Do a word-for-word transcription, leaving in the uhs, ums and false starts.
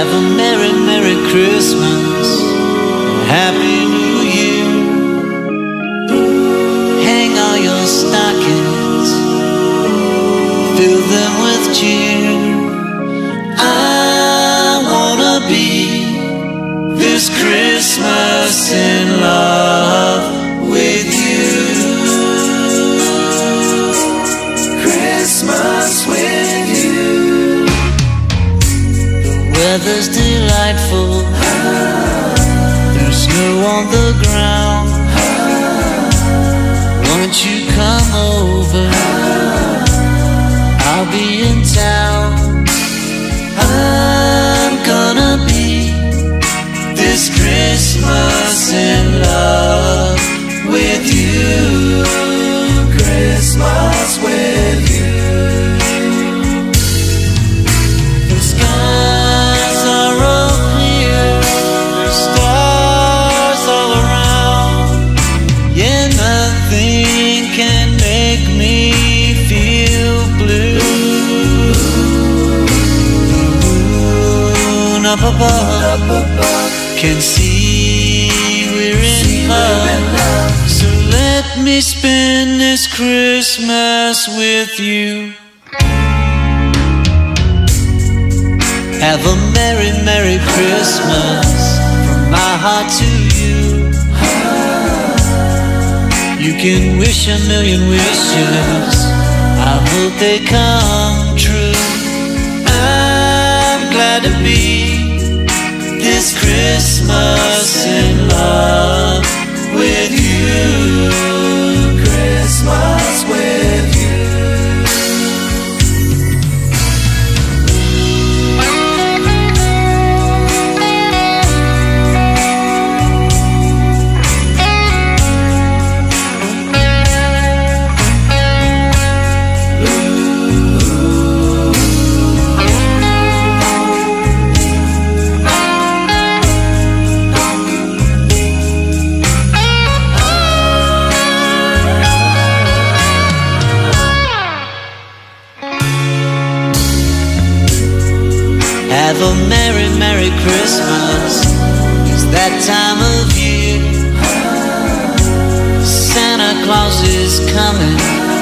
Have a merry, merry Christmas, Happy New Year. Hang all your stockings, fill them with cheer. I wanna be this Christmas in love with you. Christmas with you. The weather's delightful, there's snow on the ground. Won't you come over? I'll be in town. I'm gonna be this Christmas in love with you. Christmas with you. The skies are all clear, there's stars all around. Yeah, nothing can make me feel blue. The moon up above can see we're in love. So let me spend this Christmas with you. Have a merry, merry Christmas from my heart to you. You can wish a million wishes, I hope they come true. I'm glad to be this Christmas in love with you. Christmas with you. Have a merry, merry Christmas, it's that time of year. Santa Claus is coming